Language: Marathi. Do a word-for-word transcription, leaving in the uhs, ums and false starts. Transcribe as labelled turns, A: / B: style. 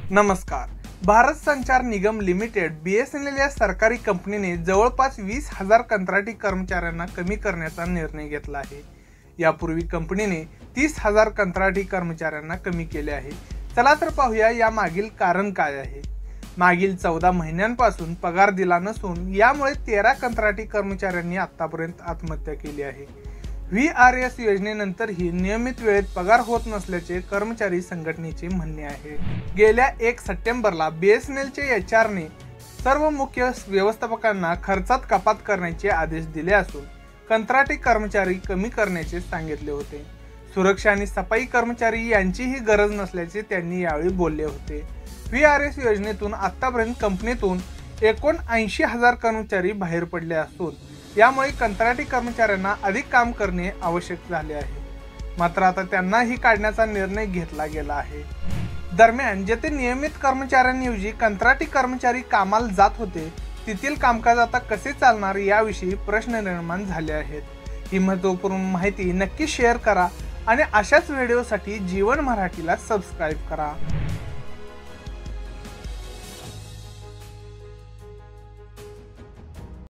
A: नमस्कार। Bharat Sanchar Nigam limited B S N L या सरकारी कंपनीने जवळपास वीस हजार कंत्राटी कर्मचाऱ्यांना कमी करण्याचा निर्णय घेतला आहे। यापूर्वी कंपनीने तीस हजार कंत्राटी कर्मचाऱ्यांना कमी केले आहे। चला तर पाहूया या मागील कारण काय आहे। मागील चौदा महिन्यांपासून पगार दिला नसून यामुळे तेरा कंत्राटी कर्मचाऱ्यांनी आतापर्यंत आत्महत्या केली आहे। व्ही आर एस योजनेनंतरही नियमित वेळेत पगार होत नसल्याचे कर्मचारी संघटनेचे म्हणणे आहे। गेल्या एक सप्टेंबरला बी एस एन एलचे एच आर ने सर्व मुख्य व्यवस्थापकांना खर्चात कपात करण्याचे आदेश दिले असून कंत्राटी कर्मचारी कमी करण्याचे सांगितले होते। सुरक्षा आणि सफाई कर्मचारी यांचीही गरज नसल्याचे त्यांनी यावेळी बोलले होते। व्ही आर एस योजनेतून आतापर्यंत कंपनीतून एकूण ऐंशी हजार कर्मचारी बाहेर पडले असून यामुळे कंत्राटी कर्मचाऱ्यांना अधिक काम करणे आवश्यक झाले आहे। मात्र आता त्यांनाही काढण्याचा निर्णय घेतला गेला आहे। दरम्यान जेथे नियमित कर्मचाऱ्यांऐवजी कंत्राटी कर्मचारी कामाला जात होते तेथील कामकाज आता कसे चालणार याविषयी प्रश्न निर्माण झाले आहेत। ही महत्त्वपूर्ण माहिती नक्की शेअर करा आणि अशाच व्हिडिओसाठी जीवन मराठीला सबस्क्राईब करा।